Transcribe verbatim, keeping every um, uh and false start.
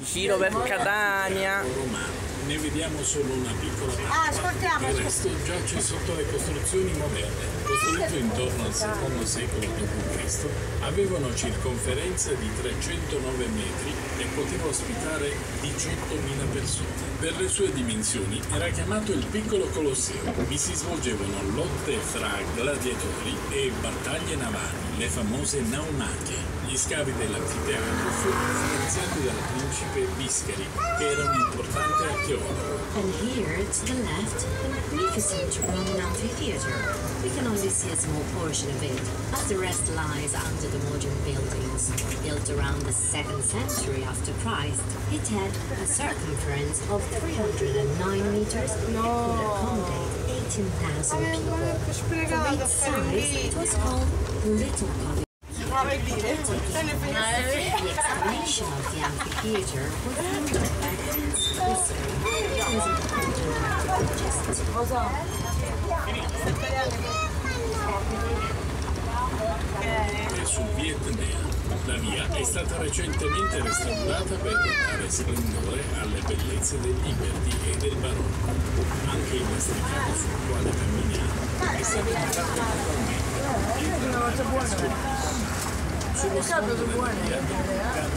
Giro per Catania. Romano. Ne vediamo solo una piccola parte. Ah, ascoltiamo. Il resto giace sotto le costruzioni moderne. Costruito intorno al secondo secolo dopo Cristo, aveva una circonferenza di trecentonove metri e poteva ospitare diciottomila persone. Per le sue dimensioni era chiamato il Piccolo Colosseo. Vi si svolgevano lotte fra gladiatori e battaglie navali, le famose naumachie. Gli scavi dell'anfiteatro furono finanziati dal principe Biscari, che era un importante archeologo. And here, to the left, the magnificent Roman amphitheater. We can only see a small portion of it, as the rest lies under the modern buildings. Built around the second century after Christ, it had a circumference of three hundred nine meters and could accommodate eighteen thousand people. For its size, it was called Little Covey. Prova a dire. The excavation of the amphitheater was funded by Prince Biscari, who was an important archaeologist. E sul Vietnam. La via è stata recentemente restaurata per dare splendore alle bellezze degli Iberdi e del Barocco. Anche il lastricato sul quale camminiamo è stato fatto totalmente. Sullo sfondo della via